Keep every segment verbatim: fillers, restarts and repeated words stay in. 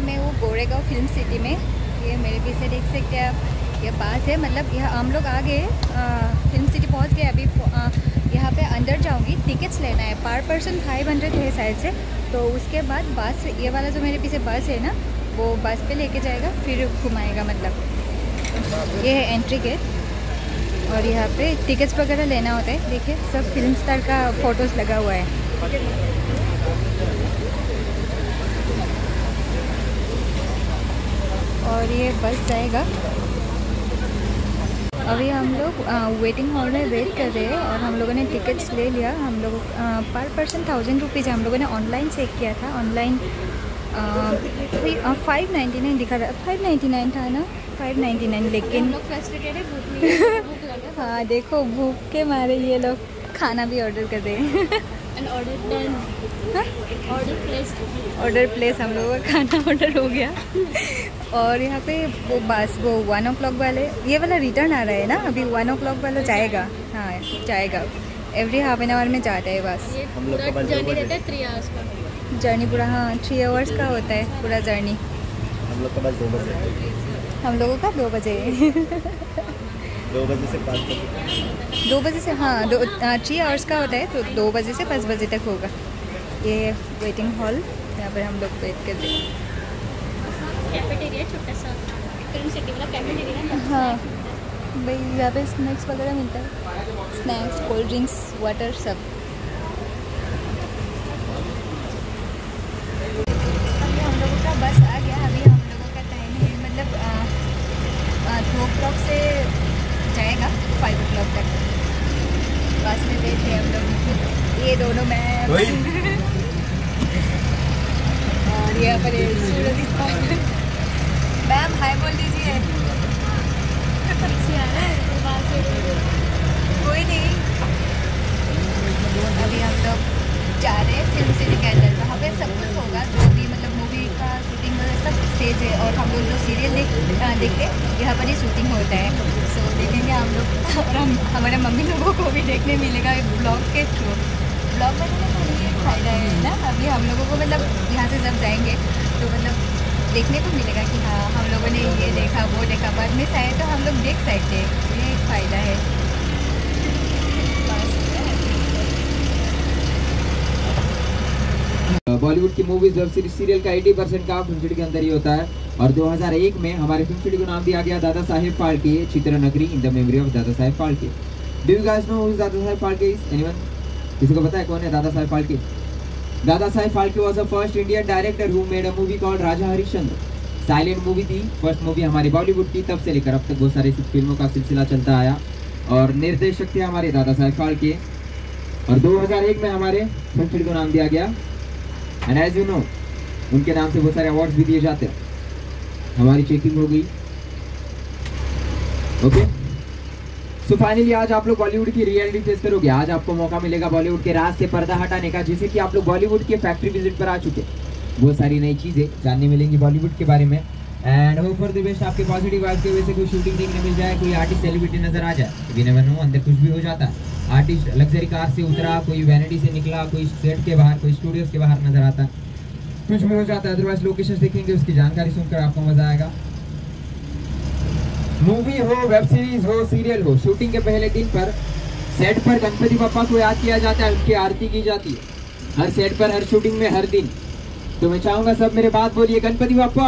मैं हूँ Goregaon film city में। ये मेरे पीछे देख सकते हैं आप, ये पास है, मतलब यहाँ हम लोग आ गए, फिल्म सिटी पहुँच गए। अभी यहाँ पे अंदर जाऊँगी, टिकट्स लेना है, पर पर्सन फाइव हंड्रेड है शायद से। तो उसके बाद बस, ये वाला जो मेरे पीछे बस है ना, वो बस पे लेके जाएगा, फिर घुमाएगा। मतलब ये है एंट्री गेट और यहाँ पे टिकट्स वगैरह लेना होता है। देखिए सब फिल्म स्टार का फोटोज़ लगा हुआ है। और ये बस जाएगा। अभी हम लोग वेटिंग हॉल में वेट कर रहे हैं और हम लोगों ने टिकट्स ले लिया। हम लोग पर पर्सन थाउजेंड रुपीज़ है। हम लोगों ने ऑनलाइन चेक किया था, ऑनलाइन फाइव नाइन्टी नाइन दिखा रहा, फाइव नाइन्टी नाइन था ना, फाइव नाइन्टी नाइन। लेकिन हाँ देखो, भूख के मारे ये लोग खाना भी ऑर्डर कर रहे हैं। ऑर्डर प्लेस, हम लोगों का खाना ऑर्डर हो गया। और यहाँ पे वो बस, वो वन ओ क्लॉक वाले, ये वाला रिटर्न आ रहा है ना, अभी वन ओ क्लॉक वाला जाएगा। हाँ जाएगा, एवरी हाफ एन आवर में जाता है बस। हम लोग का जर्नी रहता है थ्री आवर्स का जर्नी पूरा, हाँ थ्री आवर्स का होता है पूरा जर्नी। हम लोग का बस दो बजे, हम लोगों का दो बजे दो बजे से पाँच बजे, दो बजे से, हाँ दो थ्री आवर्स का होता है, तो दो बजे से पाँच बजे तक होगा। ये वेटिंग हॉल, यहाँ पर हम लोग वेट कर रहे हैं। कैफेटेरिया छोटा सा फिल्म सिटी वाला कैफेटेरिया। हाँ भाई, यहाँ पे स्नैक्स वगैरह मिलता है, स्नैक्स, कोल्ड ड्रिंक्स, वाटर सब। अभी हम लोगों का बस आ गया। अभी हम लोगों का टाइम है, मतलब टू ओ क्लॉक से जाएगा फाइव ओ क्लॉक तक। बस में बैठे हम लोग, ये दोनों मैं और यहाँ पर सूरज। मैम हाय बोल दीजिए। कोई नहीं। अभी हम लोग जा रहे हैं फिल्म सिटी के अंदर। वहाँ पे सब कुछ होगा, जो भी मतलब मूवी का शूटिंग वगैरह सब स्टेज है। और हम लोग जो सीरियल देख देखते यहाँ पर ही शूटिंग होता है। सो देखेंगे हम लोग, और हम हमारे मम्मी लोगों को भी देखने मिलेगा ब्लॉग के थ्रू। ब्लॉग बनाने का ये फ़ायदा है ना, अभी हम लोगों को मतलब यहाँ से जब जाएंगे तो मतलब देखने को मिलेगा कि हाँ हम लोगों ने ये देखा, वो देखा। बाद में चाहे तो हम लोग देख सकते हैं, ये एक फ़ायदा है। बॉलीवुड की मूवीज, वेब सीरीज, सीरियल का अस्सी परसेंट काम फिल्म सिटी के अंदर ही होता है। और दो हज़ार एक में हमारे फिल्म सिटी को नाम दिया गया दादा साहेब फाल्के चित्र नगरी in the memory of Dada Saheb Phalke. Do you guys know who is Dada Saheb Phalke? Is anyone? किसी को पता है कौन है दादा Saheb Phalke? Dada Saheb Phalke was the first Indian director who made a movie called Raja Harishchandra. Silent movie थी, फर्स्ट मूवी हमारी बॉलीवुड की। तब से लेकर अब तक बहुत सारी फिल्मों का सिलसिला चलता आया। और निर्देशक थे हमारे दादा साहेब फाल्के। और दो हज़ार एक में हमारे फिल्म सिटी को नाम दिया गया। एंड एज यू नो, उनके नाम से बहुत सारे अवार्ड्स भी दिए जाते हैं। हमारी चेकिंग हो गई। ओके, सो फाइनली आज आप लोग बॉलीवुड की रियलिटी फेस करोगे। आज आपको मौका मिलेगा बॉलीवुड के राज से पर्दा हटाने का, जैसे कि आप लोग बॉलीवुड के फैक्ट्री विजिट पर आ चुके। बहुत सारी नई चीजें जानने मिलेंगी बॉलीवुड के बारे में। And hope for the best, आपके पॉजिटिव वाइब्स की वजह से कोई शूटिंग देखने मिल जाए, कोई आर्टिस्ट सेलिब्रिटी नजर आ जाए। वी नेवर नो, अंदर कुछ भी हो जाता है। आर्टिस्ट लग्जरी कार से उतरा, कोई वैनिटी से निकला, कोई सेट के बाहर, कोई स्टूडियोज के बाहर नजर आता है, कुछ भी हो जाता है। अदरवाइज लोकेशन देखेंगे, उसकी जानकारी सुनकर आपको मजा आएगा। मूवी हो, वेब सीरीज हो, सीरियल हो, शूटिंग के पहले दिन पर सेट पर गणपति बप्पा को याद किया जाता है, उनकी आरती की जाती है हर सेट पर, हर शूटिंग में, हर दिन। तो मैं चाहूंगा सब मेरे बात बोलिए, गणपति बप्पा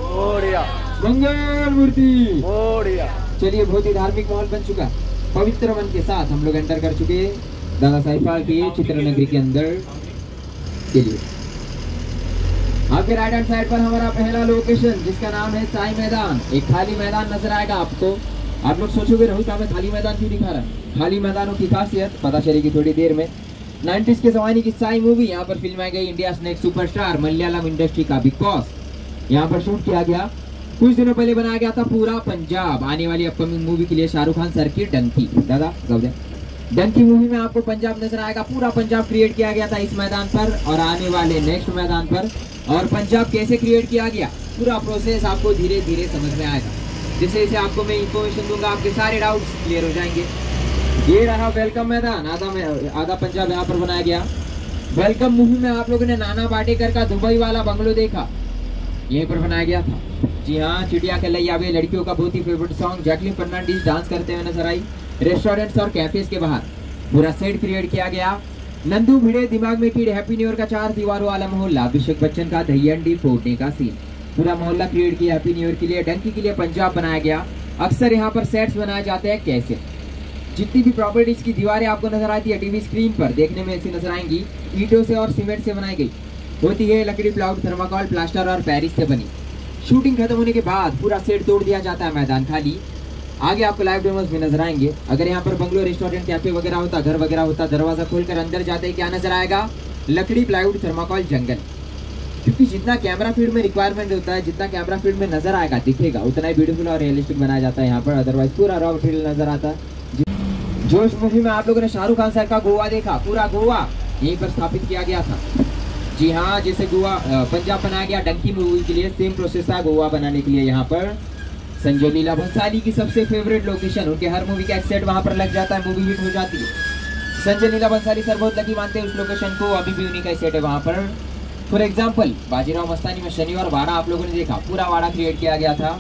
मंगल मूर्ति। चलिए, बहुत ही धार्मिक माहौल बन चुका। पवित्र मन के साथ हम लोग एंटर कर चुके हैं दादा साहेब फाल्के चित्र नगरी के अंदर के लिए। आपके राइट हैंड साइड पर हमारा पहला लोकेशन, जिसका नाम है साई मैदान। एक खाली मैदान नजर आएगा आपको। आप लोग सोचोगे रोहित हमें खाली मैदान क्यों दिखा रहा है? खाली मैदानों की खासियत पता चलेगी थोड़ी देर में। नाइन्टीज के जमाने की साई मूवी यहाँ पर फिल्माई गई। India next superstar Malayalam industry का बिग बॉस यहाँ पर शूट किया गया। कुछ दिनों पहले बनाया गया था पूरा पंजाब। आने वाली अपकमिंग मूवी के लिए शाहरुख खान सर की डंकी, दादा डंकी मूवी में आपको पंजाब नजर आएगा। पूरा पंजाब क्रिएट किया गया था इस मैदान पर और आने वाले नेक्स्ट मैदान पर। और पंजाब कैसे क्रिएट किया गया, पूरा प्रोसेस आपको धीरे धीरे समझ में आएगा। जैसे जैसे आपको मैं इंफॉर्मेशन दूंगा, आपके सारे डाउट्स क्लियर हो जाएंगे। ये रहा वेलकम मैदान, आधा में आधा पंजाब यहाँ पर बनाया गया। वेलकम मूवी में आप लोगों ने नाना पाटेकर का दुबई वाला बंगलो देखा। यहीं पर बनाया गया था। जी हाँ, चिड़िया के लैया वे लड़कियों का बहुत ही favourite song. Jacqueline Fernandez dance करते हुए नजर आई। रेस्टोरेंट्स और कैफेज के बाहर पूरा सेट क्रिएट किया गया। नंदू भिड़े दिमाग में कीड़े हैप्पी न्यू ईयर का चार दीवारों वाला मोहल्ला। अभिषेक बच्चन का दही अंडी फोड़ने का सीन। पूरा मोहल्ला क्रिएट किया हैप्पी न्यू ईयर के लिए। डंकी के लिए पंजाब बनाया गया। अक्सर यहाँ पर सेट्स बनाए जाते हैं कैसे। जितनी भी प्रॉपर्टीज की दीवारें आपको नजर आती है टीवी स्क्रीन पर देखने में ऐसी नजर आएंगी, ईंटों से और सीमेंट से बनाई गई होती है। लकड़ी, प्लाउड, थर्माकोल, प्लास्टर और पेरिस से बनी। शूटिंग खत्म होने के बाद पूरा सेट तोड़ दिया जाता है, मैदान खाली। आगे आपको लाइव डेमोस भी नजर आएंगे। अगर यहाँ पर बंगलो, रेस्टोरेंट, कैफे वगैरह होता, घर वगैरह होता, दरवाजा खोलकर अंदर जाते ही क्या नजर आएगा? लकड़ी, प्लाईवुड, थर्माकोल, जंगल। क्योंकि जितना कैमरा फील्ड में रिक्वायरमेंट होता है, जितना कैमरा फील्ड में नजर आएगा, दिखेगा, उतना ही ब्यूटीफुल और रियलिस्टिक बनाया जाता है यहाँ पर। अदरवाइज पूरा रॉ मटेरियल नजर आता है। जोश मूवी में आप लोगों ने शाहरुख खान सर का गोवा देखा। पूरा गोवा यहीं पर स्थापित किया गया था। जी हाँ, जैसे गोवा पंजाब बनाया गया डंकी मूवी के लिए, सेम प्रोसेस था गोवा बनाने के लिए। यहाँ पर संजय लीला भंसाली की सबसे फेवरेट लोकेशन, उनके हर मूवी का एक सेट वहां पर लग जाता है, मूवी हिट हो जाती है। संजय लीला भंसाली सर बहुत लकी मानते हैं उस लोकेशन को। अभी भी उन्हीं का सेट है वहां पर। फॉर एग्जाम्पल बाजीराव मस्तानी में शनिवार वाड़ा आप लोगों ने देखा, पूरा वाड़ा क्रिएट किया गया था।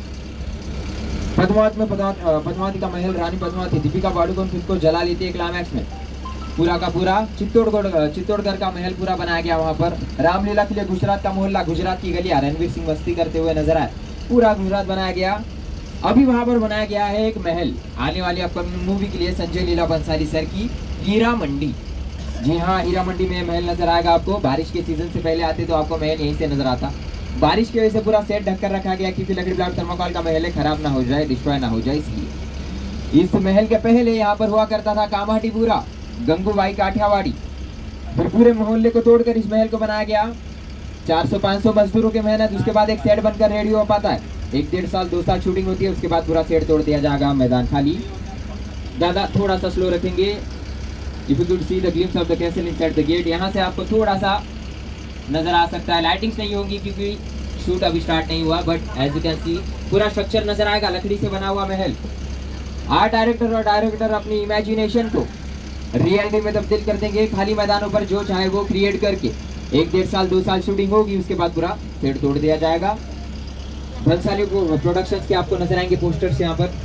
पद्मावत में पद्मावती का महल, रानी पद्मावती दीपिका पादुकोण खुद को जला लेती है क्लाइमैक्स में। पूरा का पूरा चित्तौड़गढ़ चित्तौड़गढ़ का महल पूरा बनाया गया वहां पर। रामलीला के लिए गुजरात का मोहल्ला, गुजरात की गलियां, रणवीर सिंह मस्ती करते हुए नजर आए। पूरा गुजरात बनाया गया। अभी वहां पर बनाया गया है एक महल, आने वाली अपकमिंग मूवी के लिए संजय लीला बंसाली सर की हीरा मंडी। जी हाँ, हीरा मंडी में महल नजर आएगा आपको। बारिश के सीजन से पहले आते तो आपको महल यहीं से नजर आता। बारिश की वजह से पूरा सेट ढककर रखा गया, क्योंकि लकड़ी, प्लाईवुड, थर्माकोल का महल है, खराब ना हो जाए, डिस्ट्रॉय ना हो जाए, इसलिए। इस महल के पहले यहाँ पर हुआ करता था कामाटीपुरा, गंगूबाई काठियावाड़ी। फिर पूरे मोहल्ले को तोड़कर इस महल को बनाया गया। चार सौ पाँच सौ मजदूरों की मेहनत, उसके बाद एक सेट बनकर रेडी हो पाता है। एक डेढ़ साल दो साल शूटिंग होती है, उसके बाद पूरा सेट तोड़ दिया जाएगा, मैदान खाली। दादा थोड़ा सा स्लो रखेंगे। If you could see the glimpse of the castle inside the gate, यहाँ से आपको थोड़ा सा नजर आ सकता है। लाइटिंग्स नहीं होंगी क्योंकि शूट अभी स्टार्ट नहीं हुआ, but as you can see पूरा स्ट्रक्चर नजर आएगा, लकड़ी से बना हुआ महल। आर्ट डायरेक्टर और डायरेक्टर अपनी इमेजिनेशन को रियलिटी में तब्दील कर देंगे, खाली मैदानों पर जो चाहे वो क्रिएट करके। एक डेढ़ साल दो साल शूटिंग होगी, उसके बाद पूरा सेट तोड़ दिया जाएगा। भंसाली प्रोडक्शंस के आपको नजर आएंगे पोस्टर्स यहाँ पर।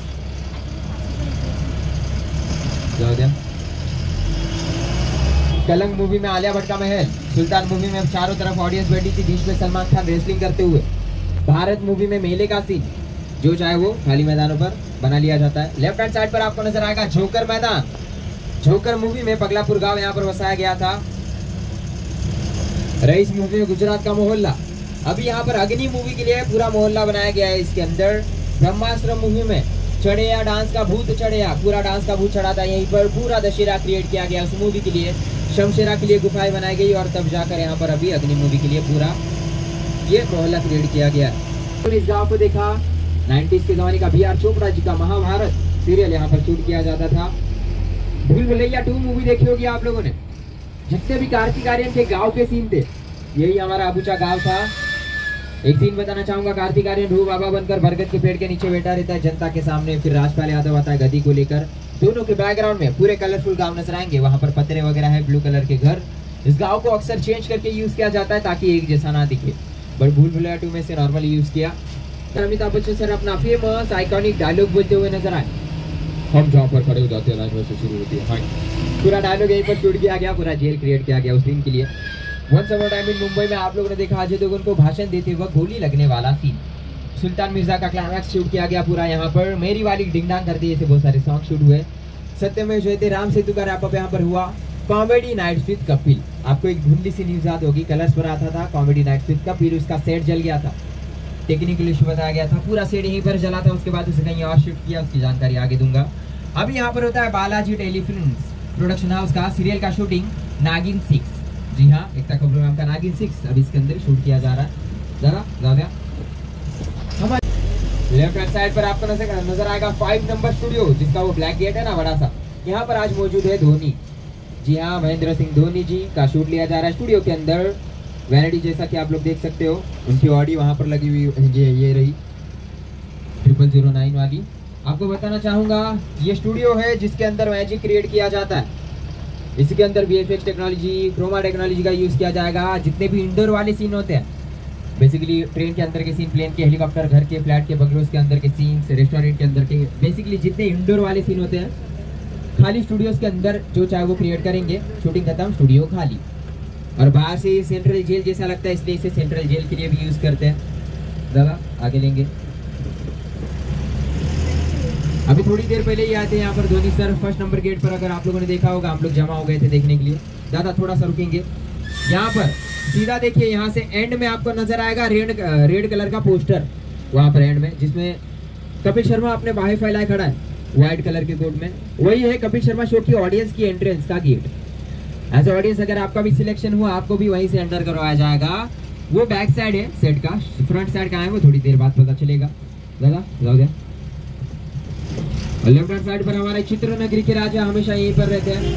कलंक मूवी में आलिया भट्ट का महल, सुल्तान मूवी में चारों तरफ ऑडियंस बैठी थी, बीच में सलमान खान रेसलिंग करते हुए। भारत मूवी में मेले का सीन, जो चाहे वो खाली मैदानों पर बना लिया जाता है। लेफ्ट हैंड साइड पर आपको नजर आएगा झोकर मैदान। झोकर मूवी में पगलापुर गांव यहाँ पर बसाया गया था। रईस मूवी में गुजरात का मोहल्ला। अभी यहाँ पर अग्नि मूवी के लिए पूरा मोहल्ला बनाया गया है इसके अंदर। ब्रह्मास्त्र मूवी में चढ़ेया डांस का भूत चढ़ेया, पूरा डांस का भूत चढ़ा था यहीं पर। पूरा दशहरा क्रिएट किया गया उस मूवी के लिए। शमशेरा के लिए गुफाएं बनाई गई और तब जाकर यहाँ पर अभी अग्नि मूवी के लिए पूरा ये मोहल्ला क्रिएट किया गया। तो इस गाँव को देखा, नाइन्टीज के जमाने का बी आर चोपड़ा जी का महाभारत सीरियल यहाँ पर शूट किया जाता था। भूल भुलैया टू मूवी देखी होगी आप लोगों ने। जितने भी कार्तिक आर्यन के गाँव के सीन थे, यही हमारा अबूचा गाँव था। एक सीन बताना चाहूंगा, कार्तिक आर्यन रू बाबा बनकर बरगद के पेड़ के नीचे बैठा रहता है जनता के सामने। फिर राजपाल यादव आता है गद्दी को लेकर। दोनों के बैकग्राउंड में पूरे कलरफुल गांव नजर आएंगे। वहां पर पत्रे वगैरह है, ब्लू कलर के घर। इस गांव को अक्सर चेंज करके यूज किया जाता है ताकि एक जैसा ना दिखे, बट भूल भुलैया टू में से नॉर्मली यूज किया। अमिताभ बच्चन सर अपना फेमस आइकॉनिक डायलॉग बोलते हुए नजर आए। हम जहाँ पर खड़े हो जाते हैं लाइन से शुरू होती है। पूरा डायलॉग यहीं पर शूट किया गया, पूरा जेल क्रिएट किया गया उस दिन के लिए। Once upon a time in Mumbai में आप लोगों ने देखा अजय देवगन को भाषण देते हुए गोली लगने वाला सीन। सुल्तान मिर्जा का क्लाइमैक्स शूट किया गया पूरा यहाँ पर। मेरी वाली डिंग डांग करती है, ऐसे बहुत सारे सॉन्ग शूट हुए। सत्यमेव जयते राम सेतु का रैप अप यहाँ पर हुआ। कॉमेडी नाइट विद कपिल, आपको एक धुंधली सी न्यूज याद होगी, कलर्स पर आता था कॉमेडी नाइट विद कपिल। उसका सेट जल गया था, टेक्निकल इशू बताया गया था। पूरा सेट यहीं पर जला था, उसके बाद उसे कहीं और शिफ्ट किया, उसकी जानकारी आगे दूंगा। अभी यहाँ पर होता है बालाजी टेलीफिल्म्स प्रोडक्शन हाउस का सीरियल का शूटिंग नागिन सिक्स। जी हाँ, एक तक प्रोग्राम का नागिन सिक्स अभी इसके अंदर शूट किया जा रहा है। जरा जाव्या लेफ्ट हैंड साइड पर आपको नजर नजर आएगा फाइव नंबर स्टूडियो, जिसका वो ब्लैक गेट है ना बड़ा सा। यहाँ पर आज मौजूद है धोनी। जी हाँ, महेंद्र सिंह धोनी जी का शूट लिया जा रहा है स्टूडियो के अंदर। वैनिटी जैसा कि आप लोग देख सकते हो, उनकी ऑडी वहाँ पर लगी हुई ये ये रही ट्रिपल जीरो नाइन वाली। आपको बताना चाहूंगा ये स्टूडियो है जिसके अंदर मैजिक क्रिएट किया जाता है। इसके अंदर V F X technology, chroma technology का यूज किया जाएगा। जितने भी इंडोर वाले सीन होते हैं बेसिकली ट्रेन के अंदर के सीन, प्लेन के, हेलीकॉप्टर, घर के, फ्लैट के, बंगलोज के अंदर के सीन्स, रेस्टोरेंट के अंदर के, बेसिकली जितने इंडोर वाले सीन होते हैं खाली स्टूडियोज के अंदर जो चाहे वो क्रिएट करेंगे। शूटिंग खत्म, स्टूडियो खाली। और बाहर से सेंट्रल जेल जैसा लगता है, इसलिए इसे सेंट्रल जेल के लिए भी यूज करते हैं। दादा आगे लेंगे। अभी थोड़ी देर पहले ही आए थे यहाँ पर Dhoni sir first number gate पर, अगर आप लोगों ने देखा होगा, हम लोग जमा हो गए थे देखने के लिए। दादा थोड़ा सा रुकेंगे। यहाँ पर सीधा देखिए, यहाँ से एंड में आपको नजर आएगा रेड रेड कलर का पोस्टर, वहाँ पर एंड में, जिसमें कपिल शर्मा अपने बाहें फैलाए खड़ा है व्हाइट कलर के कोट में। वही है कपिल शर्मा शो की ऑडियंस की एंट्रेंस का गेट। एज ऑडियंस अगर आपका भी सिलेक्शन हुआ, आपको भी वहीं से एंटर करवाया जाएगा। वो बैक साइड है सेट का, फ्रंट साइड कहाँ है वो थोड़ी देर बाद पता चलेगा। दादा जाओ दे। लेफ्ट हैंड साइड पर हमारे चित्र नगरी के राजा हमेशा यहीं पर रहते हैं।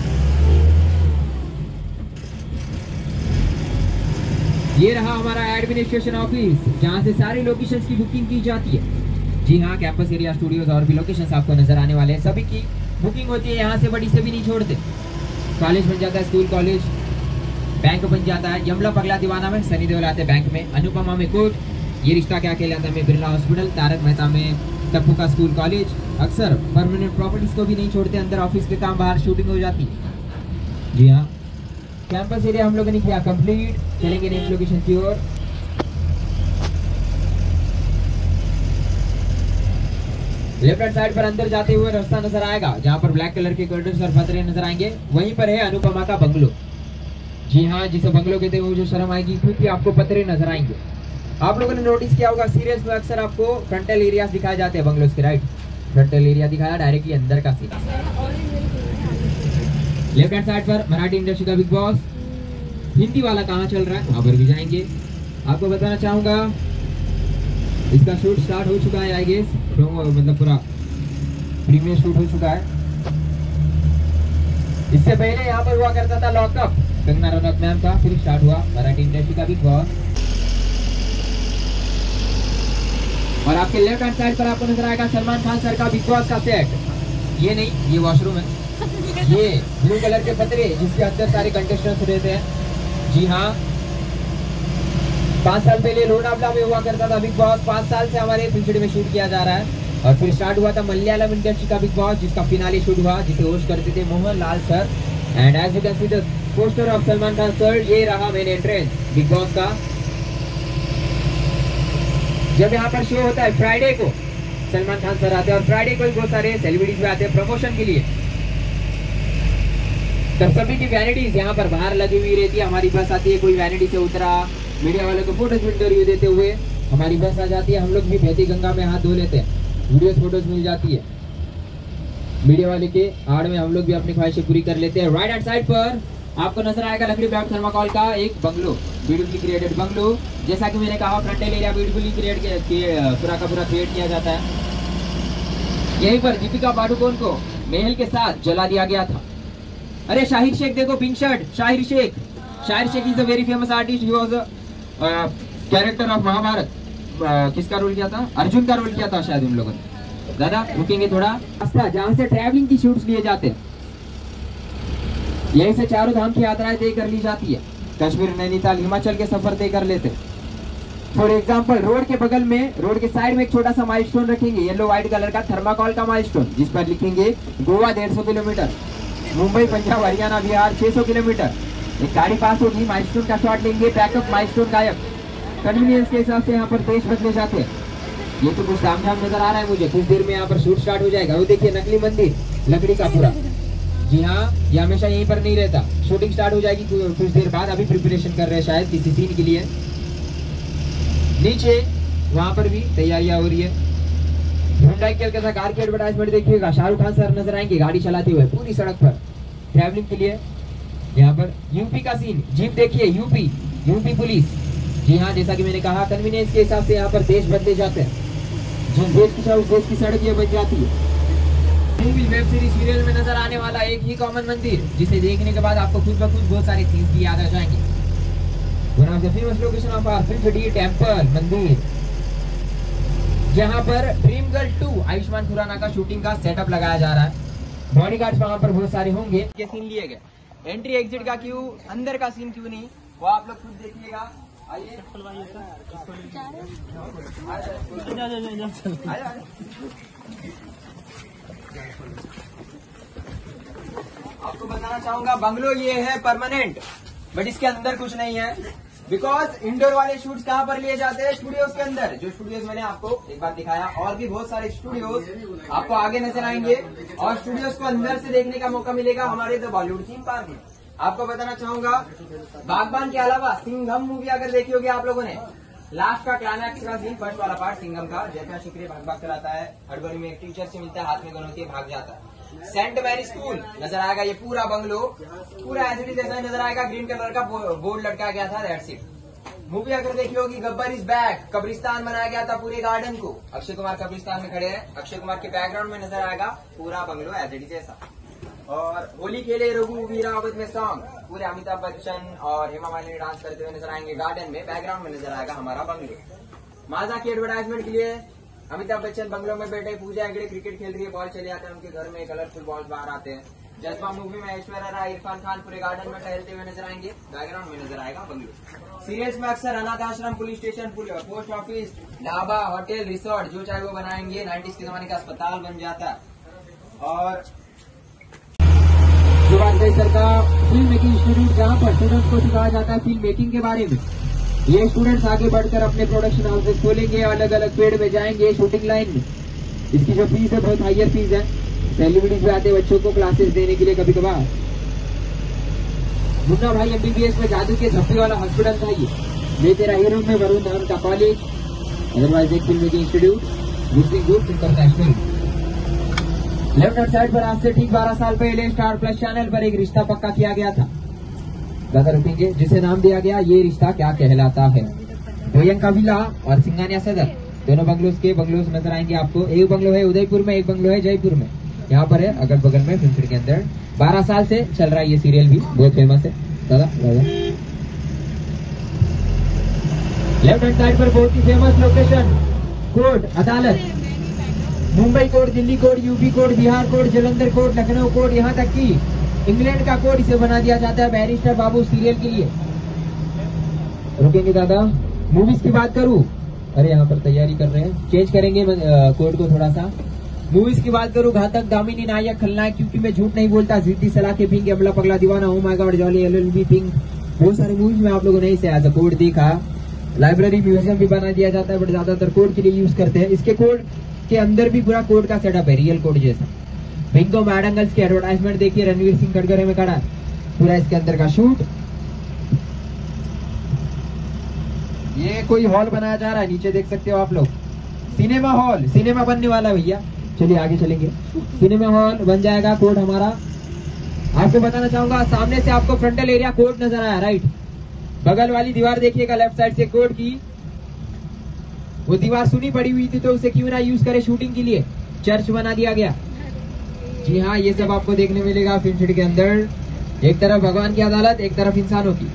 ये रहा हमारा एडमिनिस्ट्रेशन ऑफिस, जहां से सारी लोकेशंस की बुकिंग की जाती है। जी हाँ, कैंपस एरिया, स्टूडियोज और भी लोकेशंस आपको नजर आने वाले हैं। सभी की बुकिंग होती है यहाँ से, बड़ी से भी नहीं छोड़ते। कॉलेज बन जाता है, स्कूल कॉलेज, बैंक बन जाता है। यमला पगला दीवाना में सनी देओल आते हैं बैंक में, अनुपमा में कोर्ट, ये रिश्ता क्या कहलाता में बिरला हॉस्पिटल, तारक मेहता में टप्पू का स्कूल कॉलेज। अक्सर परमानेंट प्रॉपर्टीज को भी नहीं छोड़ते, अंदर ऑफिस के काम, बाहर शूटिंग हो जाती है। जी हाँ, कैंपस एरिया हम लोगों ने किया कंप्लीट। चलेंगे नेक्स्ट लोकेशन की ओर। लेफ्ट हैंड साइड पर अंदर जाते हुए रास्ता नजर आएगा, जहाँ पर ब्लैक कलर के कर्टन्स और पतरे नजर आएंगे। वहीं पर है अनुपमा का बंगलो। जी हाँ, जिसे बंगलो कहते हैं, वो जो शर्म आएगी क्योंकि आपको पतरे नजर आएंगे। आप लोगों ने नोटिस किया होगा सीरियल्स में अक्सर आपको फ्रंटल एरियाज दिखाए जाते हैं बंगलोज के, राइट। फ्रंटल एरिया दिखाया डायरेक्टली अंदर का सीन। लेफ्ट हैंड साइड पर मराठी इंडस्ट्री का बिग बॉस, हिंदी वाला कहाँ चल रहा है वहां पर भी जाएंगे। आपको बताना चाहूंगा इसका शूट स्टार्ट हो चुका है, आई गेस मतलब पूरा प्रीमियर शूट हो चुका है। इससे पहले यहाँ पर हुआ करता था लॉकअप, कंगना रनौत मैम का, फिर स्टार्ट हुआ मराठी इंडस्ट्री का बिग बॉस। और आपके लेफ्ट हैंड साइड पर आपको नजर आएगा सलमान खान सर का बिग बॉस का सेट। ये नहीं, ये वॉशरूम है। ये ब्लू कलर के पतरे जिसके अंदर सारे कंटेस्टेंट्स रहते हैं। जी हाँ, पाँच साल पहले लोनावला में हुआ करता था बिग बॉस, पाँच साल से हमारे फिल्म में शूट किया जा रहा है। और फिर स्टार्ट हुआ था मलयालम इंडस्ट्री का बिग बॉस, जिसका फिनाले शूट हुआ, जिसे होस्ट करते थे Mohanlal sir. And as you can see the poster of Salman Khan sir, ये रहा मेन एंट्रेंस बिग बॉस का। जब यहाँ पर शो होता है फ्राइडे को, सलमान खान सर आते हैं और फ्राइडे को ही बहुत सारे सेलिब्रिटीज भी आते हैं प्रमोशन के लिए। तब सभी की वैनिटीज यहाँ पर बाहर लगी हुई रहती है। हमारी बस आती है, कोई वैनिटी से उतरा, मीडिया वालों को फोटोज इंटरव्यू देते हुए हमारी बस आ जाती है। हम लोग भी बहती गंगा में हाथ धो लेते हैं, वीडियोस फोटोज मिल जाती है। मीडिया वाले के आड़ में हम लोग भी अपनी ख्वाहिशें पूरी कर लेते हैं। राइट हैंड साइड पर आपको नजर आएगा लकड़ी ब्राउन थर्माकोल का एक बंगलो, ब्यूटीफुली क्रिएटेड बंगलो। जैसा कि मैंने कहा फ्रंटल एरिया ब्यूटीफुली क्रिएट पूरा का पूरा क्रिएट किया जाता है। यहीं पर दीपिका पादुकोण को महल के साथ जला दिया गया था। अरे शाहिर शेख देखो, pink shirt, Shaheer Sheikh. Shaheer Sheikh is a very famous artist, he was a character of Mahabharat. किसका रोल किया था? अर्जुन का रोल किया था शायद उन लोगों ने। दादा रुकेंगे थोड़ा। रास्ता जहाँ से ट्रैवलिंग की शूट्स लिए जाते हैं, यहीं से चारों धाम की यात्राएं तय कर ली जाती है। कश्मीर, नैनीताल, हिमाचल के सफर तय कर लेते हैं। फॉर एग्जाम्पल रोड के बगल में, रोड के साइड में एक छोटा सा माइलस्टोन रखेंगे, येलो व्हाइट कलर का थर्माकोल का माइलस्टोन, जिस पर लिखेंगे गोवा डेढ़ सौ किलोमीटर, मुंबई, पंजाब, हरियाणा, बिहार छह सौ किलोमीटर। एक गाड़ी पास होगी, माइलस्टोन का शॉट लेंगे, बैकअप, माइलस्टोन गायब। कन्वीनियंस के हिसाब से यहाँ पर देश बदले जाते हैं। ये तो कुछ तामझाम नजर आ रहा है मुझे, कुछ देर में यहाँ पर शूट स्टार्ट हो जाएगा। वो देखिए नकली मंदिर लकड़ी का पूरा। जी हाँ, ये हमेशा यहीं पर नहीं रहता, शूटिंग स्टार्ट हो जाएगी कुछ देर बाद। अभी प्रिपरेशन कर रहे हैं शायद किसी सीन के लिए। नीचे वहां पर भी तैयारियां हो रही है। हुंडई के कैसा कार की एडवर्टाइजमेंट देखिएगा, शाहरुख खान सर नजर आएंगे गाड़ी चलाते हुए पूरी सड़क पर ट्रैवलिंग के लिए। यहाँ पर यूपी का सीन, जीप देखिए, यूपी यूपी पुलिस। जी हाँ, जैसा कि मैंने कहा कन्वीनियंस के हिसाब से यहाँ पर देश बदले जाते हैं। जिस देश की उस देश की सड़क ये बन जाती है। मूवी, वेब सीरीज, सीरियल में नजर आने वाला एक ही कॉमन मंदिर, जिसे देखने के बाद आपको खुद ब खुद बहुत सारे सीन्स भी याद आ जाएंगे। One of the famous location of our film city temple मंदिर, जहाँ पर Dream Girl two Ayushmann Khurrana का शूटिंग का सेटअप लगाया जा रहा है। बॉडीगार्ड्स वहाँ पर बहुत सारे होंगे। ये सीन लिए गए, एंट्री एग्जिट का क्यों, अंदर का सीन क्यों नहीं, वो आप लोग खुद देखिएगा। आपको बताना चाहूंगा बंगलो ये है परमानेंट, बट इसके अंदर कुछ नहीं है, बिकॉज इंडोर वाले शूट्स कहाँ पर लिए जाते हैं? स्टूडियोज के अंदर। जो स्टूडियोज मैंने आपको एक बार दिखाया, और भी बहुत सारे स्टूडियोज आपको आगे नजर आएंगे, और स्टूडियोज को अंदर से देखने का मौका मिलेगा हमारे द बॉलीवुड थीम पार्क में। आपको बताना चाहूंगा बागबान के अलावा सिंघम मूवी अगर देखी होगी आप लोगों ने, लास्ट का क्लाइमैक्स का सीन, फर्स्ट वाला पार्ट सिंघम का, जैसा शिकरे भाग भाग चलाता है, हड़बड़ी में एक टीचर से मिलता है, हाथ में गन होती है, भाग जाता है। सेंट मैरी स्कूल नजर आएगा, ये पूरा बंगलो पूरा एज इट इज ऐसा नजर आएगा, ग्रीन कलर का बोर्ड लटका गया था, दैट्स इट। मूवी अगर देखी होगी गब्बर इज बैक, कब्रिस्तान बनाया गया था पूरे गार्डन को, अक्षय कुमार कब्रिस्तान में खड़े हैं, अक्षय कुमार के बैकग्राउंड में नजर आएगा पूरा बंगलो एज इट इज ऐसा। और होली खेले रघुवीरा अवध में सॉन्ग, पूरे अमिताभ बच्चन और हेमा मालिनी डांस करते हुए नजर आएंगे गार्डन में, बैकग्राउंड में नजर आएगा हमारा बंगलो। माजा की एडवर्टाइजमेंट के लिए अमिताभ बच्चन बंगलो में बैठे, पूजा हेगड़े क्रिकेट खेल रही है, बॉल चले आते हैं उनके घर में, कलरफुल बॉल बाहर आते हैं। जज्बा मूवी में ऐश्वर्या राय, इरफान खान पूरे गार्डन में टहलते हुए नजर आएंगे, बैकग्राउंड में नजर आएगा बंगलो। सीरियल्स में अक्सर अनाथ आश्रम, police station, post office, dhaba, hotel, resort जो चाहे वो बनाएंगे, नाइन्टीज के जमाने का अस्पताल बन जाता है। और जो बात गई सर का फिल्म मेकिंग इंस्टीट्यूट, जहाँ पर स्टूडेंट्स को सिखाया जाता है फिल्म मेकिंग के बारे में। ये स्टूडेंट्स आगे बढ़कर अपने प्रोडक्शन हाउसेस खोलेंगे, अलग अलग फील्ड में जाएंगे, शूटिंग लाइन में। इसकी जो फीस है बहुत हायर फीस है, सेलिब्रिटीज भी आते हैं बच्चों को क्लासेस देने के लिए कभी कभार। मुन्ना भाई एमबीबीएस में जादू के झप्पी वाला हॉस्पिटल था ये, मैं तेरा हीरो में वरुण धवन का कॉलेज, अदरवाइज एक film making institute, visiting group international. Left hand side पर आज से ठीक बारह साल पहले स्टार प्लस चैनल पर एक रिश्ता पक्का किया गया था, दादा रुकेंगे, जिसे नाम दिया गया ये रिश्ता क्या कहलाता है। गोयंका विला और सिंगानिया सदर दोनों बंगलोज के बंगलोज नजर आएंगे आपको। एक बंगलो है उदयपुर में, एक बंगलो है जयपुर में, यहाँ पर है अगल बगल में फिल्म सिटी के अंदर। बारह साल से चल रहा है ये सीरियल भी, बहुत फेमस है दादा दादा। लेफ्ट हैंड साइड पर बहुत ही फेमस लोकेशन, कोर्ट अदालत, Mumbai court, Delhi court, UP court, Bihar court, Jalandhar court, Lucknow court, यहाँ तक कि इंग्लैंड का कोर्ट इसे बना दिया जाता है बैरिस्टर बाबू सीरियल के लिए। रुकेंगे दादा। मूवीज की बात करूं, अरे यहाँ पर तैयारी कर रहे हैं, चेंज करेंगे कोर्ट को थोड़ा सा। मूवीज की बात करूं, घातक, दामिनी, नायक, खलनायक, क्योंकि मैं झूठ नहीं बोलता, जिद्दी, सलाह के, पिंक, अमला पगला, Deewana, oh my god, jolly, LLB, pink, बहुत सारे मूवीज में आप लोगों ने इसे एज अ कोड देखा। लाइब्रेरी, म्यूजियम भी बना दिया जाता है, बट ज्यादातर कोड के लिए यूज करते हैं। इसके कोड के अंदर भी पूरा कोड का सेटअप है, रियल कोड जैसा। बिंगो मैडंगल्स की एडवर्टाइजमेंट देखिए, रणवीर सिंह कटघरे में खड़ा है, पूरा इसके अंदर का शूट। ये कोई हॉल बनाया जा रहा है, नीचे देख सकते हो आप लोग, सिनेमा हॉल, सिनेमा बनने वाला है भैया। चलिए आगे चलेंगे, सिनेमा हॉल बन जाएगा कोर्ट हमारा। आपको बताना चाहूंगा, सामने से आपको फ्रंटल एरिया कोर्ट नजर आया, राइट, बगल वाली दीवार देखिएगा लेफ्ट साइड से कोर्ट की, वो दीवार सुनी पड़ी हुई थी तो उसे क्यों ना यूज करे शूटिंग के लिए, चर्च बना दिया गया। जी हाँ, ये सब आपको देखने मिलेगा फिल्म सिटी के अंदर। एक तरफ भगवान की अदालत, एक तरफ इंसानों की।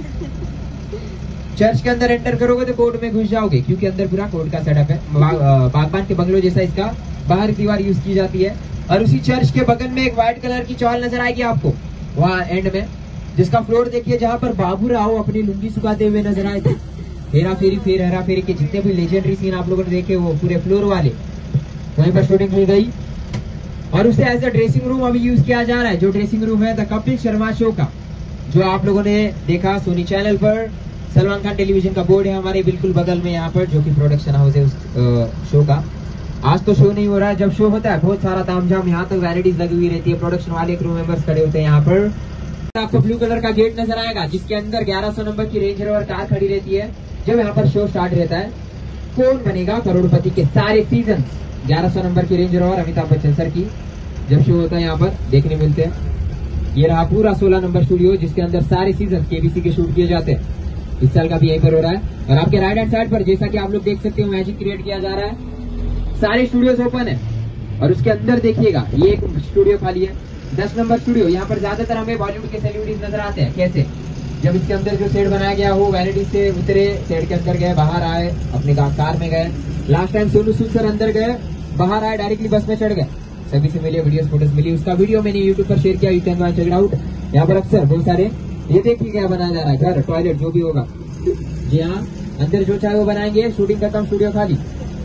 चर्च के अंदर एंटर करोगे तो कोर्ट में घुस जाओगे, क्योंकि अंदर पूरा कोर्ट का सेटअप है। बागबान के बंगलो जैसा इसका बाहर दीवार यूज की जाती है। और उसी चर्च के बगल में एक व्हाइट कलर की चौल नजर आएगी आपको वहाँ एंड में, जिसका फ्लोर देखिए, जहाँ पर बाबू राव अपनी लुंगी सुखाते हुए नजर आए थे। हेरा फेरी, फिर हेरा फेरी के जितने भी लेजेंडरी सीन आप लोगों ने देखे, वो पूरे फ्लोर वाले वहीं पर शूटिंग की गई। और उसे एज अ ड्रेसिंग रूम अभी यूज किया जा रहा है, जो ड्रेसिंग रूम है द कपिल शर्मा शो का, जो आप लोगों ने देखा सोनी चैनल पर। सलमान खान टेलीविजन का बोर्ड है हमारे बिल्कुल बगल में यहाँ पर, जो कि प्रोडक्शन हाउस है उस शो का। आज तो शो नहीं हो रहा है, जब शो होता है बहुत सारा तामझाम, यहाँ तक वैराइटीज लगी हुई रहती है, प्रोडक्शन वाले क्रू मेंबर्स खड़े होते हैं यहाँ पर। आपको ब्लू कलर का गेट नजर आएगा, जिसके अंदर ग्यारह सौ नंबर की रेंज रोवर कार खड़ी रहती है जब यहाँ पर शो स्टार्ट रहता है। कौन बनेगा करोड़पति के सारे सीजन, ग्यारह सौ नंबर की range rover Amitabh Bachchan sir की जब शो होता है यहाँ पर देखने मिलते हैं। ये रहा पूरा सोलह नंबर स्टूडियो, जिसके अंदर सारे सीजन केबीसी के शूट किए जाते हैं। इस साल का भी यहीं पर हो रहा है। और आपके राइट हैंड साइड पर, जैसा कि आप लोग देख सकते हो, मैजिक क्रिएट किया जा रहा है, सारे स्टूडियोज ओपन है। और उसके अंदर देखिएगा, ये एक स्टूडियो खाली है, दस नंबर स्टूडियो। यहाँ पर ज्यादातर हमें बॉलीवुड के सेलिब्रिटीज नजर आते हैं। कैसे? जब इसके अंदर जो सेट बनाया गया हो, वैनिटी से उतरे, सेट के अंदर गए, बाहर आए, अपने कार में गए। Last time Sonu Sood sir अंदर गए, बाहर आए, डायरेक्टली बस में चढ़ गए, सभी से मिले, वीडियोस फोटोज मिली। उसका वीडियो मैंने यूट्यूब पर शेयर किया, you can check it out. यहाँ पर अक्सर बहुत सारे, ये देखिए क्या बनाया जा रहा है, घर, टॉयलेट, जो भी होगा। जी हाँ, अंदर जो चाहे वो बनाएंगे। शूटिंग खत्म, स्टूडियो खाली।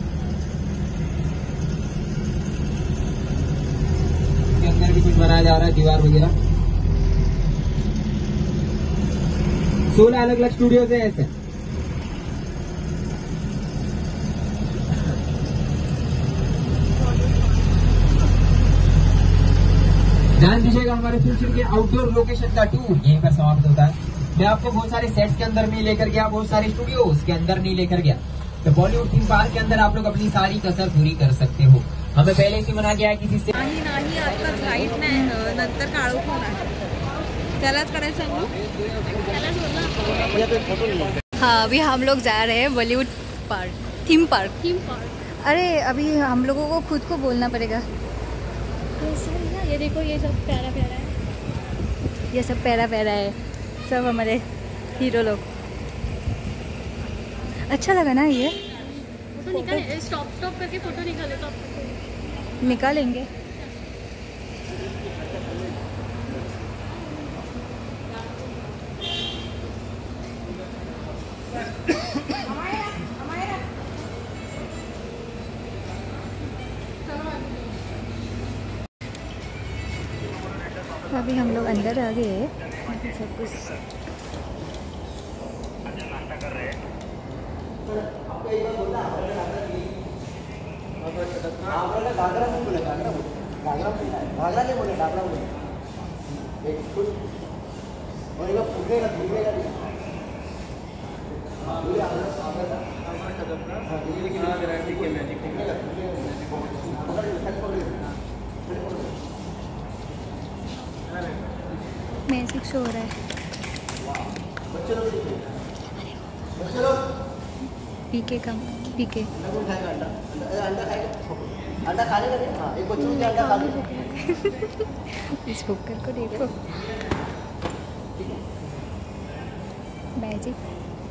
इसके अंदर भी कुछ बनाया जा रहा है, दीवार वगैरह। सोलह अलग अलग स्टूडियो है ऐसे। ध्यान दीजिएगा, हमारे फिल्म सिटी के आउटडोर लोकेशन का टूर यहीं पर समाप्त होता है। मैं आपको बहुत सारे सेट्स के अंदर नहीं लेकर गया, बहुत सारे स्टूडियोज के अंदर नहीं लेकर गया। तो बॉलीवुड थीम पार्क के अंदर आप लोग अपनी सारी कसर पूरी कर सकते हो। हमें पहले से मना गया है किसी से नाही नाही आता लाईट नाही, नंतर काळोख होणार, त्यालाच करायचं ना. हाँ, अभी हम लोग जा रहे हैं Bollywood park, theme park. Theme park. अरे अभी हम लोगों को खुद को बोलना पड़ेगा। ये देखो, ये सब प्यारा प्यारा है। ये सब प्यारा प्यारा है, सब हमारे हीरो लोग। अच्छा लगा ना ये? फोटो निकाले, स्टॉप स्टॉप करके फोटो निकाले तो आपको निकालेंगे। अभी हम लोग अंदर आ गए हैं, अभी सब कुछ मैजिक शो हो रहा है। पीके का पीके अंडा खाने का नहीं। हाँ, एक बच्चों के अंडा खा लो। इस कुकर को देखो, मैजिक।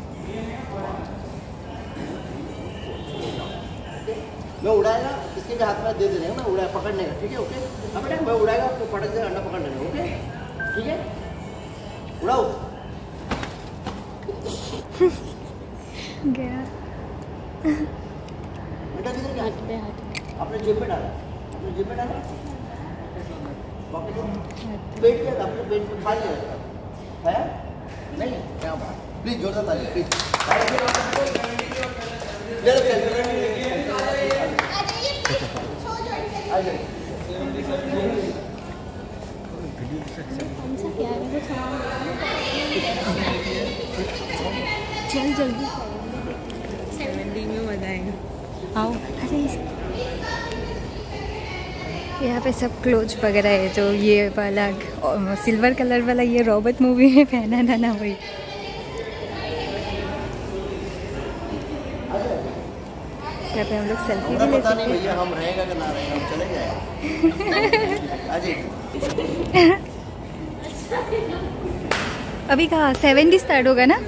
मैं उड़ाएगा, इसके भी हाथ में दे देने मैं उड़ाया पकड़ने का, ठीक है? ओके, अब मैं उड़ाएगा तो पटक से अंडा पकड़ लेना, ओके? ठीक है, उड़ाओ। गया बेटा किधर गया? आपने जेब में डाला, आपने जेब में डाला, पॉकेट में पेट किया था, आपने पेट में खा लिया है? नहीं, क्या बात? प्लीज जोरदार ताली, प्लीज। ले लो सेल्फी। आ जाइए। कौन सा क्या है वो चल जल्दी सेवेंटी में मजा आएगा. आओ। अरे यहाँ पे सब क्लोज वगैरह है, जो ये वाला सिल्वर कलर वाला ये रॉबर्ट मूवी में पहना था ना वही। यहाँ पे हम लोग सेल्फी भी ले पता नहीं सकते भैया हम रहेगा कि ना रहेगा, हम चले जाएंगे। अभी कहाँ सेवेंटी स्टार्ट होगा ना?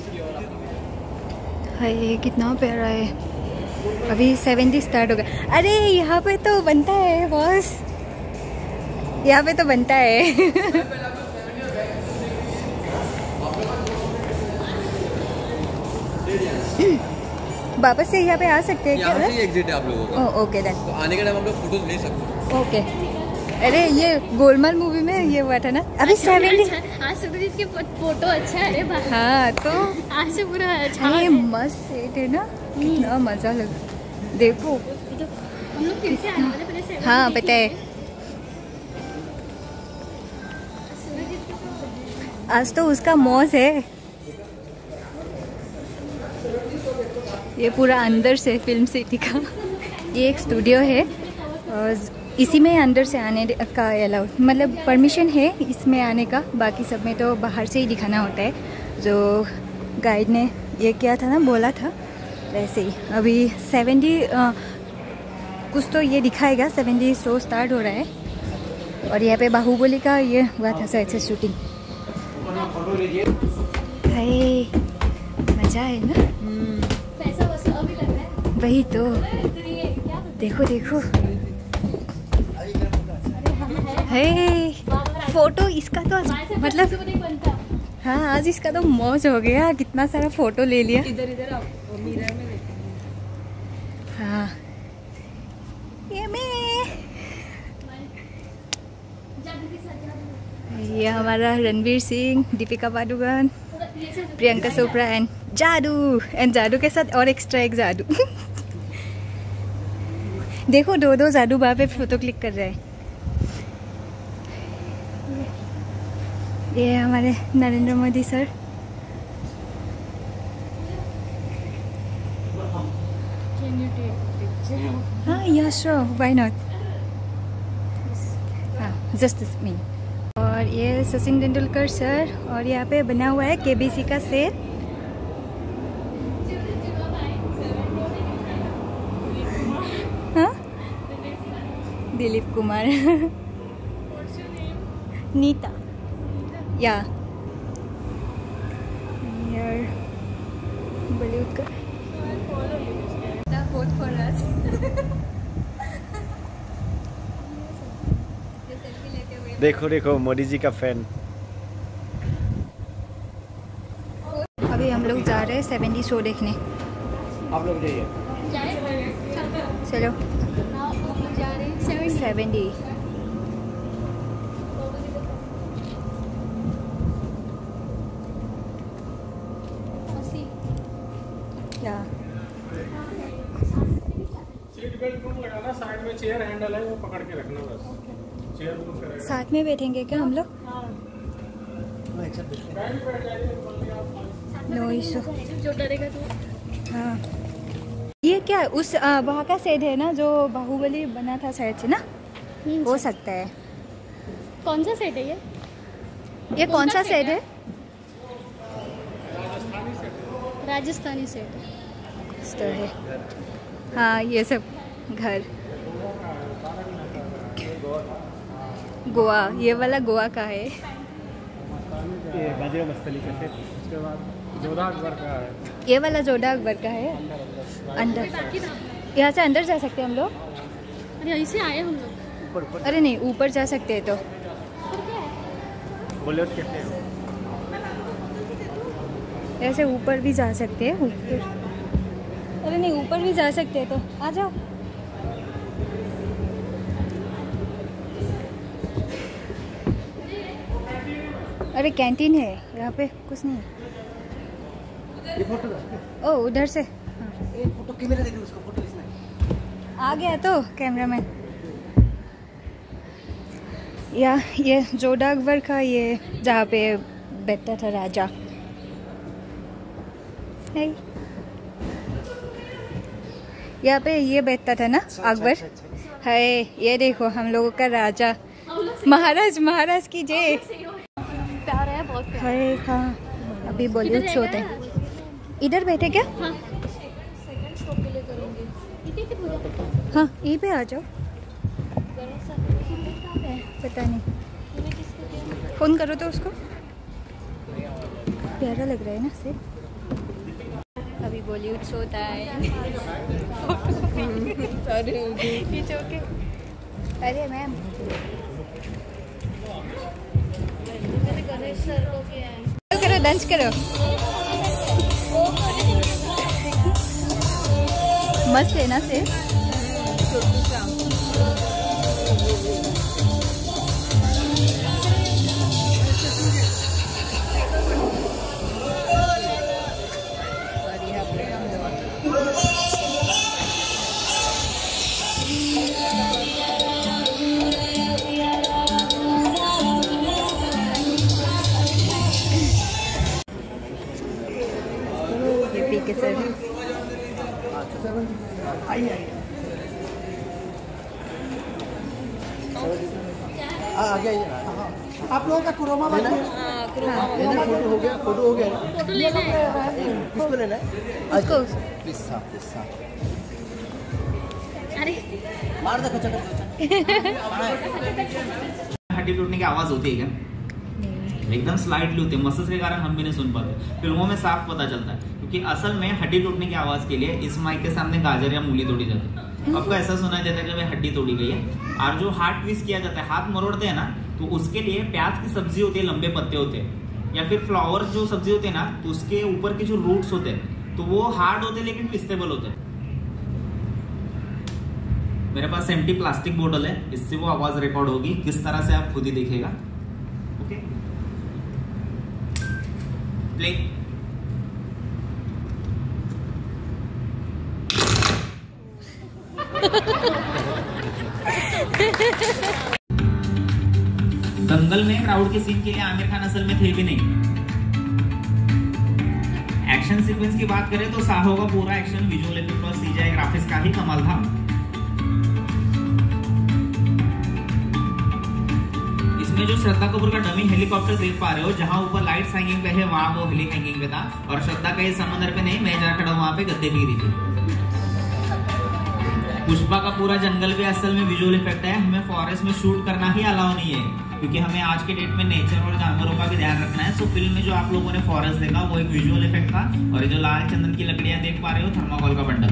हाय कितना प्यारा है। अभी सेवेंटी स्टार्ट होगा। अरे यहाँ पे तो बनता है बॉस, यहाँ पे तो बनता है। वापस से यहाँ पे आ सकते हैं क्या? यहाँ से एग्जिट है आप लोगों का। Okay then. तो आने के टाइम हम लोग फोटोज ले सकते हैं। ओके। अरे ये गोलमाल मूवी में ये हुआ था ना अभी सेवेंटी। आज सत्यजीत के फोटो अच्छा है रे भाई। हाँ तो आज से पूरा अच्छा अरे है। मस्त सेट है ना, कितना मजा लगा। देखो हम लोग फिर से आने वाले पहले से। हाँ बताए, आज तो उसका मौज है। ये पूरा अंदर से फिल्म सिटी का ये एक स्टूडियो है और इसी में अंदर से आने का अलाउड, मतलब परमिशन है इसमें आने का। बाकी सब में तो बाहर से ही दिखाना होता है, जो गाइड ने ये किया था ना, बोला था वैसे ही। अभी सेवेंटी कुछ तो ये दिखाएगा, सेवेंटी शो स्टार्ट हो रहा है। और यहाँ पे बाहुबली का ये हुआ था शायद से शूटिंग। हाय मज़ा है ना? पैसा वसूल अभी लग रहा है। वही तो क्या देखो देखो। हे फोटो इसका तो मतलब बनता हाँ आज इसका तो मौज हो गया, कितना सारा फोटो ले लिया। इधर इधर आप मिरर में देखो। हाँ ये मैं, ये हमारा रणवीर सिंह, दीपिका पादुकोण, प्रियंका चोपड़ा एंड जादू, एंड जादू के साथ और एक्स्ट्रा एक जादू। देखो दो दो जादू वहाँ पे फोटो क्लिक कर रहे हैं। ये हमारे नरेंद्र मोदी सर। हाँ या श्योर, व्हाई नॉट। हाँ जस्ट मी। और ये सचिन तेंदुलकर सर, और यहाँ पे बना हुआ है केबीसी का सेट। हाँ दिलीप कुमार। नीता या यार बॉलीवुड का vote for us। देखो देखो मोदी जी का फैन। अभी हम लोग जा रहे हैं सेवेंटी शो देखने। आप लोग जाइए। चलो सेवेंटी। क्या सीट बेल्ट तुम लगाना, साइड में चेयर हैंडल है वो पकड़ के रखना बस। चेयर तुम करेगा। साथ में बैठेंगे क्या हम लोग? No issue. जो डरेगा तो। हाँ ये क्या उस आ, वहाँ का सेट है ना जो बाहुबली बना था शायद से ना, हो सकता है। कौन सा सेट है ये? ये कौन सा सेट है? राजस्थानी सेट है। तो है हाँ, ये सब घर गोवा, ये वाला गोवा का है। ये बाजीराव मस्तली का सेट। उसके बाद जोधा अकबर का है। ये वाला जोधा अकबर का है। अंदर यहाँ से अंदर जा सकते हैं हम लोग? अरे ऐसे आए हम लोग ऊपर ऊपर। अरे नहीं, ऊपर जा सकते हैं तो बॉलीवुड कैफे है। ऐसे ऊपर भी जा सकते हैं ऊपर। अरे नहीं, ऊपर भी जा सकते हैं तो आ जाओ। अरे कैंटीन है यहाँ पे, कुछ नहीं है। ये फोटो ओ उधर से ये फोटो कैमरा देखो, उसको फोटो इसमें आ गया तो कैमरामैन। या ये जोधा अकबर का, ये जहाँ पे बैठता था राजा है। यहाँ पे ये बैठता था ना अकबर है। ये देखो हम लोगों का राजा, महाराज महाराज की जय। प्यार है बहुत प्यार है हाँ, अभी बॉलीवुड शो होते हैं। इधर बैठे क्या? हाँ सेकंड शो के लिए करेंगे। इतनी सी पूजा हाँ यहीं पे आ जाओ। पता नहीं, फोन करो तो उसको। प्यारा लग रहा है ना से। अभी बॉलीवुड शो होता है। Sorry it's okay. अरे मैम गणेश सर को किया है। करो लंच करो। मस्त है ना से। के सर आगे आप लोगों का क्रोमा वाला फोटो हो गया, फोटो हो गया। फोटो लेना है। किसको लेना है? उसको पिस्सा पिस्सा अरे मार दे खचा हड्डी टूटने की आवाज होती है क्या? एकदम स्लाइडली होती है, मसल्स के कारण हम भी नहीं सुन पाते। फिल्मों में साफ पता चलता है, क्योंकि असल में हड्डी टूटने की आवाज के लिए इस माइक के सामने गाजर या मूली तोड़ी जाती है। आपको ऐसा सुना जाता है कि भाई हड्डी तोड़ी गई है। और जो हाथ ट्विस्ट किया जाता है, हाथ मरोड़ते हैं ना, तो उसके लिए प्याज की सब्जी होती है, लंबे पत्ते होते हैं, या फिर फ्लावर जो सब्जी होते हैं ना, तो उसके ऊपर के जो रूट्स होते हैं तो वो हार्ड होते हैं लेकिन ट्विस्टेबल होते हैं। मेरे पास एम्प्टी प्लास्टिक बोतल है, इससे वो आवाज रिकॉर्ड होगी, किस तरह से आप खुद ही देखिएगा। Okay, play. दंगल में क्राउड के सीन के लिए आमिर खान असल में थे भी नहीं। एक्शन सीक्वेंस की बात करें तो साहो का पूरा एक्शन विजुअल इफेक्ट और सीजीआई ग्राफिक्स का ही कमाल था। इसमें जो श्रद्धा कपूर का डमी हेलीकॉप्टर देख पा रहे हो, जहां ऊपर लाइट्स हैंगिंग पे है वहां वो हेली हैंगिंग पे था, और श्रद्धा कहीं समंदर पे नहीं, मैं जा खड़ा वहां पे गद्दे पे गिरी थी। पुष्पा का पूरा जंगल भी असल में विजुअल इफेक्ट है। हमें फॉरेस्ट में शूट करना ही अलाउ नहीं है, क्योंकि हमें आज के डेट में नेचर और जानवरों का भी ध्यान रखना है। सो फिल्म में जो आप लोगों ने फॉरेस्ट देखा वो एक विजुअल इफेक्ट था, और ये जो लाल चंदन की लकड़ियां देख पा रहे हो, थर्माकोल का बंडल।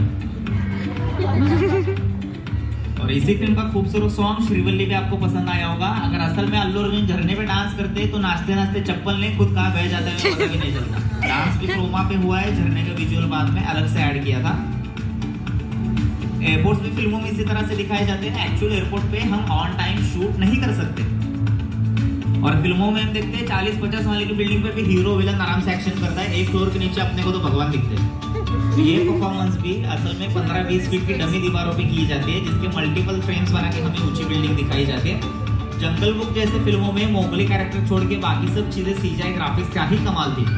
और इसी फिल्म का खूबसूरत सॉन्ग श्रीवल्ली भी आपको पसंद आया होगा। अगर असल में अल्लू अर्जुन झरने पे डांस करते तो नाचते नाचते चप्पल ने खुद कहाँ बह जाता है पता भी नहीं चलता। डांस भी क्रोमा पे हुआ है, झरने का विजुअल बाद में अलग से ऐड किया था। एयरपोर्ट भी फिल्मों में इसी तरह से दिखाए जाते हैं। एक्चुअल एयरपोर्ट पे हम ऑन टाइम शूट नहीं कर सकते, और फिल्मों में हम देखते हैं चालीस पचास वाले की बिल्डिंग पे भी हीरो विलन आराम से एक्शन करता है, एक फ्लोर के नीचे अपने को तो भगवान दिखते हैं। ये परफॉर्मेंस भी असल में पंद्रह बीस फीट की डमी दीवारों पे की जाती है, जिसके मल्टीपल फ्रेम्स बना के हमें ऊंची बिल्डिंग दिखाई जाती है। जंगल बुक जैसे फिल्मों में मोगली कैरेक्टर छोड़ के बाकी सब चीजें सीजीआई ग्राफिक्स का ही कमाल थी।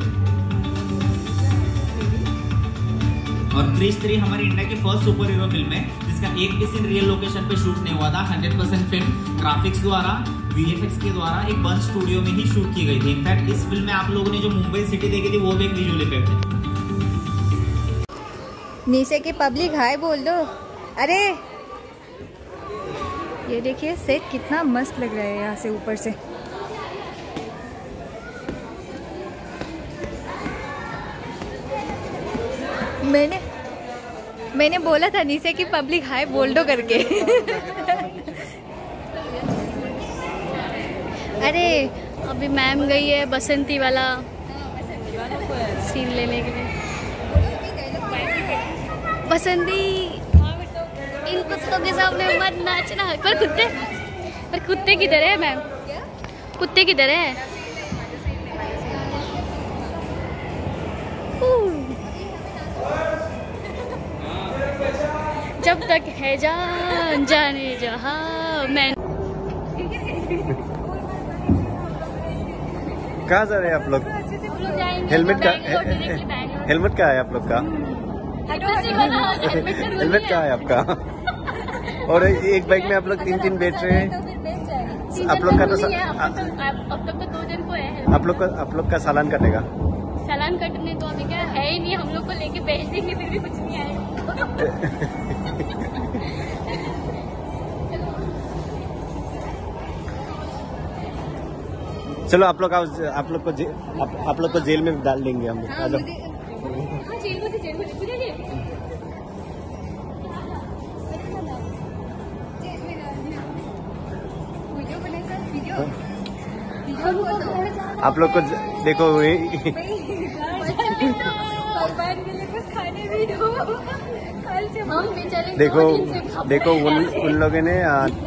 और क्रिश थ्री हमारी इंडिया की फर्स्ट सुपर हीरो फिल्म है, जिसका एक भी सीन रियल लोकेशन पे शूट नहीं हुआ था। हंड्रेड परसेंट फिल्म ग्राफिक्स द्वारा, वीएफएक्स के द्वारा एक बंद स्टूडियो में ही शूट की गई थी। इनफैक्ट इस फिल्म में आप लोगों ने जो मुंबई सिटी देखी थी वो भी एक विजुअल इफेक्ट है। नीचे की पब्लिक हाय बोल दो। अरे ये देखिए सेट कितना मस्त लग रहा है यहाँ से ऊपर से। मैंने मैंने बोला था नीचे की पब्लिक हाय बोल दो करके। अरे अभी मैम गई है बसंती वाला सीन लेने के लिए। बसंती इन कुत्तों के सामने मत नाचना। पर कुत्ते पर कुत्ते किधर है मैम? कुत्ते किधर है? जब तक है जान जाने जहाँ मैं। कहाँ जा रहे हैं आप लोग? हेलमेट का हेलमेट का है आप लोग का? हेलमेट का है आपका? और एक बाइक में आप लोग तीन तीन बैठ रहे हैं। आप लोग का तो अब तक तो दो जन को है। आप लोग का आप लोग का चालान कटेगा? चालान कटने तो अभी क्या है ही नहीं, हम लोग को लेके भेज देंगे फिर भी कुछ नहीं आएगा। चलो आप लोग आप लोग को आप, आप लोग को जेल में डाल देंगे हम लोग। हाँ, जेल में जेल में आप लोग को देखो देखो देखो उन उन लोगों ने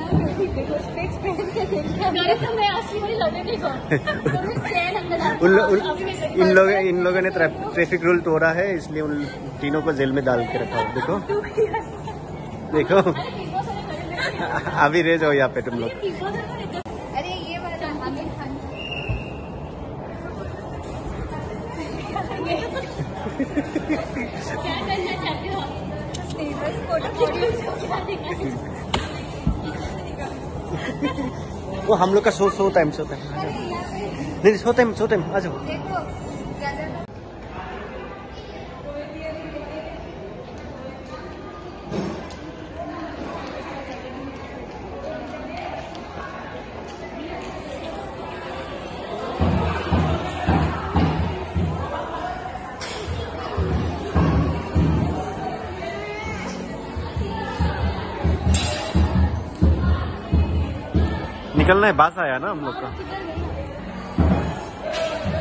उन इन लोग इन लोगों ने ट्रैफिक रूल तोड़ा है, इसलिए उन तीनों को जेल में डाल के रखा हो। देखो देखो अभी रह जाओ यहाँ पे तुम लोग। अरे ये वाला आमिर खान क्या करना चाहते हो? वो हम लोग का show show time show time नहीं शो टाइम शो टाइम आ जाओ। निकलना है, बास आया ना हम लोग का।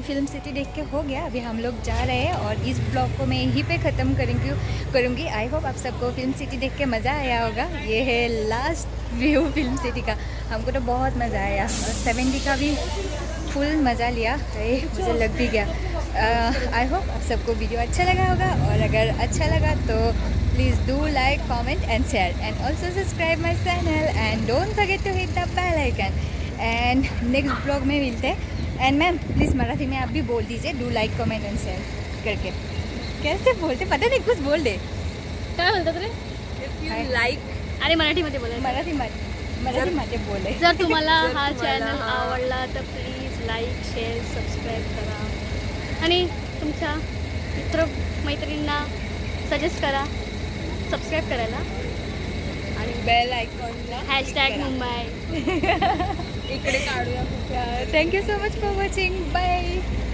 फिल्म सिटी देख के हो गया, अभी हम लोग जा रहे हैं और इस ब्लॉग को मैं यहीं पे ख़त्म करेंगी करूँगी। आई होप आप सबको फिल्म सिटी देख के मज़ा आया होगा। ये है लास्ट व्यू फिल्म सिटी का, हमको तो बहुत मज़ा आया और सेवेंटी का भी फुल मज़ा लिया। ये मुझे लग भी गया। आई होप आप सबको वीडियो अच्छा लगा होगा और अगर अच्छा लगा तो please do like comment and share and also subscribe my channel and don't forget to hit the bell icon. And next blog में मिलते हैं। एंड मैम प्लीज़ मराठी में आप भी बोल दीजिए do like comment and share करके। कैसे बोलते पता नहीं, कुछ बोल दे। काय बोलतात रे? लाईक अरे मराठीमध्ये बोलायचं. मराठी मराठीमध्ये बोले. जर तुम्हाला हा चॅनल आवडला तर प्लीज लाईक शेअर सबस्क्राईब करा आणि तुमच्या मित्र मैत्रिणींना सजेस्ट करा सबस्क्राईब करायला आणि बेल आयकॉनला हॅशटॅग मुंबई इकडे काढूया. Thank you so much for watching. Bye.